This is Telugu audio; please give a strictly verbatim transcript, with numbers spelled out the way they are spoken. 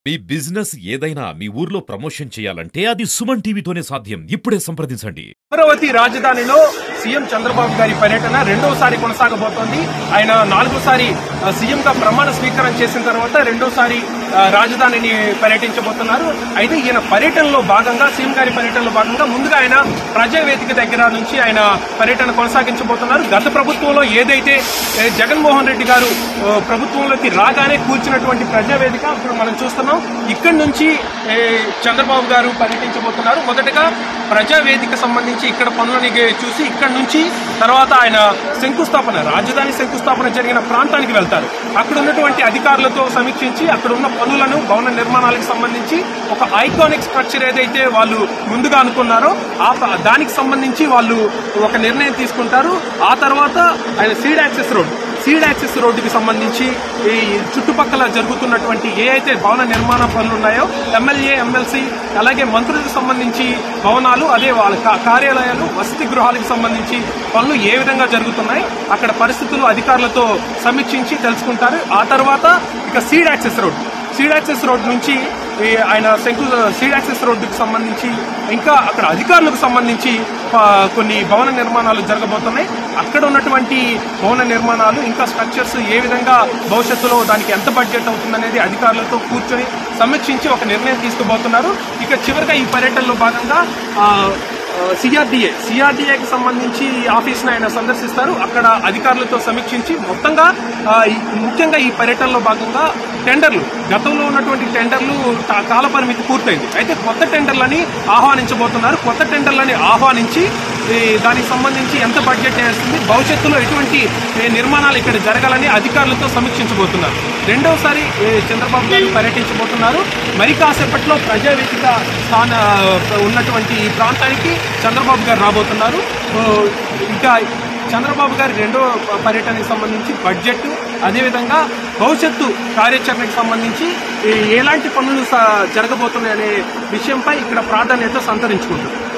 మీ బిజినెస్ ఏదైనా మీ ఊర్లో ప్రమోషన్ చేయాలంటే అది సుమన్ టీవీతోనే సాధ్యం. ఇప్పుడే సంప్రదించండి. అమరావతి రాజధానిలో సీఎం చంద్రబాబు గారి పర్యటన రెండోసారి కొనసాగబోతోంది. ఆయన నాలుగోసారి సీఎంగా ప్రమాణ స్వీకారం చేసిన తర్వాత రెండోసారి రాజధానిని పర్యటించబోతున్నారు. అయితే ఈయన పర్యటనలో భాగంగా సీఎం గారి పర్యటనలో భాగంగా ముందుగా ఆయన ప్రజావేదిక దగ్గర నుంచి ఆయన పర్యటన కొనసాగించబోతున్నారు. గత ప్రభుత్వంలో ఏదైతే జగన్మోహన్ రెడ్డి గారు ప్రభుత్వంలోకి రాగానే కూర్చున్నటువంటి ప్రజావేదిక ఇప్పుడు మనం చూస్తున్నాం. ఇక్కడి నుంచి చంద్రబాబు గారు పర్యటించబోతున్నారు. మొదటగా ప్రజావేదిక సంబంధించి ఇక్కడ పనులని చూసి ఇక్కడ నుంచి తర్వాత ఆయన శంకుస్థాపన రాజధాని శంకుస్థాపన జరిగిన ప్రాంతానికి వెళ్తారు. అక్కడ ఉన్నటువంటి అధికారులతో సమీక్షించి అక్కడ ఉన్న పనులను భవన నిర్మాణాలకు సంబంధించి ఒక ఐకానిక్ స్ట్రక్చర్ ఏదైతే వాళ్ళు ముందుగా అనుకున్నారో ఆ దానికి సంబంధించి వాళ్ళు ఒక నిర్ణయం తీసుకుంటారు. ఆ తర్వాత ఆయన seed access road seed access రోడ్డుకి సంబంధించి ఈ చుట్టుపక్కల జరుగుతున్నటువంటి ఏ అయితే భవన నిర్మాణ పనులు ఉన్నాయో ఎమ్మెల్యే ఎమ్మెల్సీ అలాగే మంత్రులకు సంబంధించి భవనాలు అదే వాళ్ళ కార్యాలయాలు వసతి గృహాలకు సంబంధించి పనులు ఏ విధంగా జరుగుతున్నాయి అక్కడ పరిస్థితులు అధికారులతో సమీక్షించి తెలుసుకుంటారు. ఆ తర్వాత ఇక seed access road seed access road నుంచి ఆయన శంకు సీడ్ యాక్సెస్ రోడ్డుకు సంబంధించి ఇంకా అక్కడ అధికారులకు సంబంధించి కొన్ని భవన నిర్మాణాలు జరగబోతున్నాయి. అక్కడ ఉన్నటువంటి భవన నిర్మాణాలు ఇంకా స్ట్రక్చర్స్ ఏ విధంగా భవిష్యత్తులో దానికి ఎంత బడ్జెట్ అవుతుందనేది అధికారులతో కూర్చొని సమీక్షించి ఒక నిర్ణయం తీసుకోబోతున్నారు. ఇక చివరిగా ఈ పర్యటనలో భాగంగా సిఆర్డీఏ సిఆర్డీఏకి సంబంధించి ఆఫీస్ను ఆయన సందర్శిస్తారు. అక్కడ అధికారులతో సమీక్షించి మొత్తంగా ముఖ్యంగా ఈ పర్యటనలో భాగంగా టెండర్లు గతంలో ఉన్నటువంటి టెండర్లు కాల పరిమితి పూర్తయింది. అయితే కొత్త టెండర్లని ఆహ్వానించబోతున్నారు. కొత్త టెండర్లని ఆహ్వానించి దానికి సంబంధించి ఎంత బడ్జెట్ వేస్తుంది భవిష్యత్తులో ఎటువంటి నిర్మాణాలు ఇక్కడ జరగాలని అధికారులతో సమీక్షించబోతున్నారు. రెండవసారి చంద్రబాబు గారు పర్యటించబోతున్నారు. మరి కాసేపట్లో ప్రజావేదిక స్థాన ఉన్నటువంటి ప్రాంతానికి చంద్రబాబు గారు రాబోతున్నారు. ఇంకా చంద్రబాబు గారి రెండో పర్యటనకు సంబంధించి బడ్జెట్ అదేవిధంగా భవిష్యత్తు కార్యాచరణకు సంబంధించి ఎలాంటి పనులు జరగబోతున్నాయనే విషయంపై ఇక్కడ ప్రాధాన్యత సంతరించుకుంటుంది.